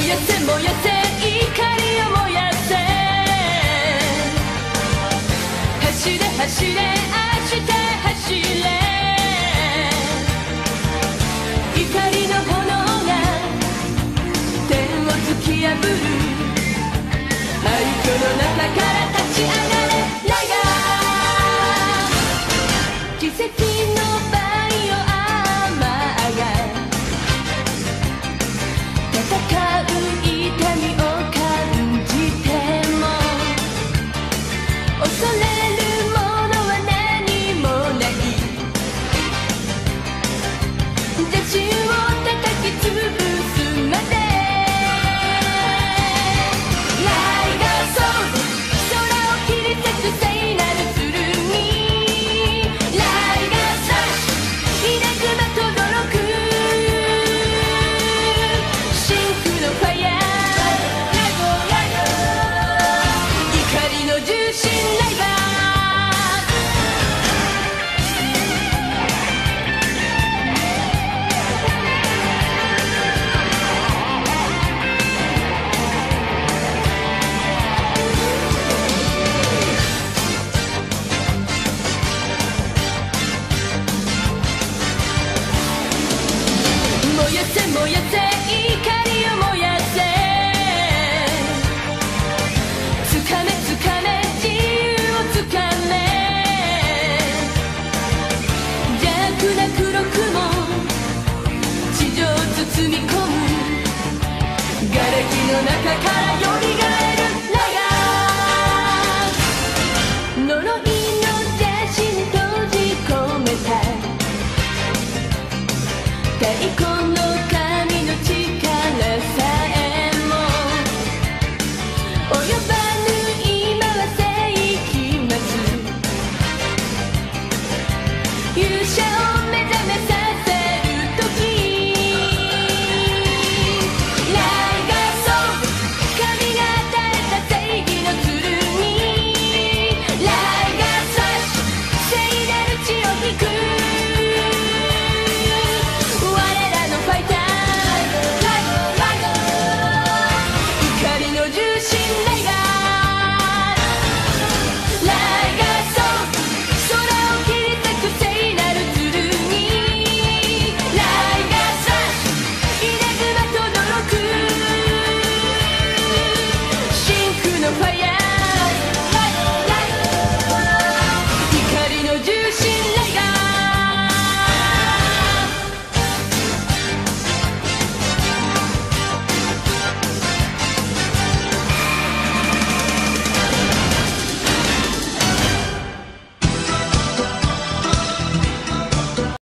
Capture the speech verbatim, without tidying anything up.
やせ燃やせ怒りを燃やせ走れ走れ明日走れ怒りの炎が天を突き破る廃墟の中から立ち上がれライガー奇跡のバイオアーマーが戦う痛みを感じても恐れるものは何もない邪神を叩き潰すまでライガーソード空を切り裂く聖なる剣ライガースラッシュ稲妻とどろく真空のファイヤー怒りの重心ライバー燃やせ燃やせ怒りを燃やせつかめつかめ自由をつかめ邪悪な黒雲地上を包み込む瓦礫の中から